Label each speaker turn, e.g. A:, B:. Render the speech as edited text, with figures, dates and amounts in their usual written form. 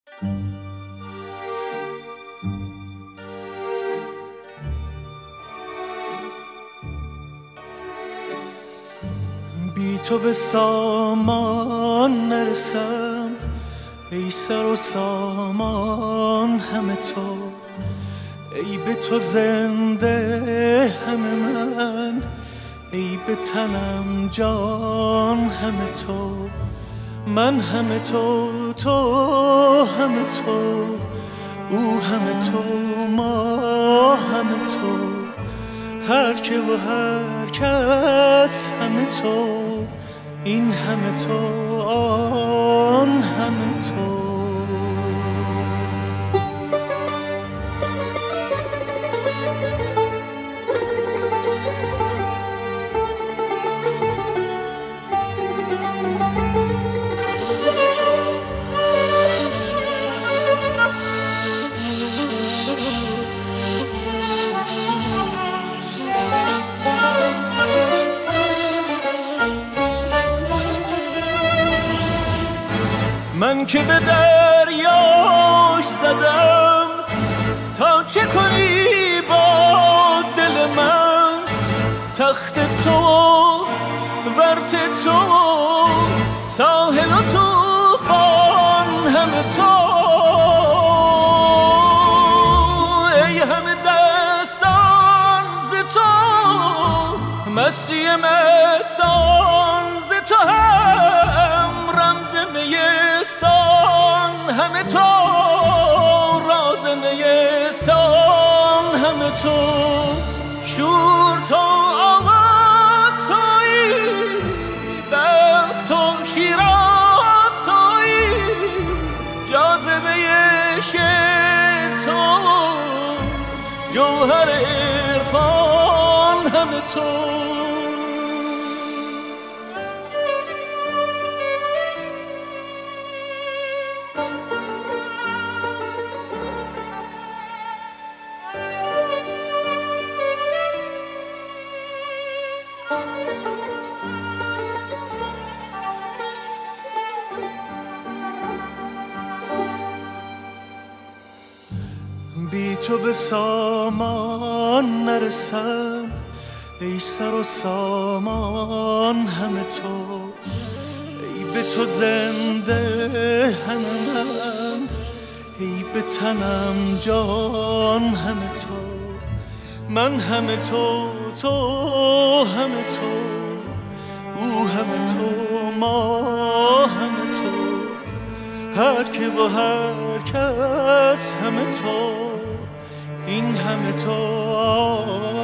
A: بی تو به سامان نرسم، ای سر و سامان همه تو، ای به تو زنده همه من، ای به تنم جان همه تو، من همه تو، تو همه تو، او همه تو، ما همه تو، هر که و هر کس همه تو، این همه تو، آن همه تو. من که به دریاش زدم تا چه کنی با دل من، تخت تو ورت تو، ساحل و طوفان همه تو، ای همه دستان ز تو، مستی مستان ز تو، هم رمز نیستان همه تو، راز نیستان همه تو، شور تو، آواز تویی، بخت و شیراز تویی، جاذبه شعر تو، جوهر عرفان همه تو. بی تو به سامان نرسم، ای سر و سامان همه تو، ای به تو زنده همه من، ای به تنم جان همه تو، من همه تو، تو همه تو، او همه تو، ما همه تو، هر که و هر کس همه تو، این همه تو.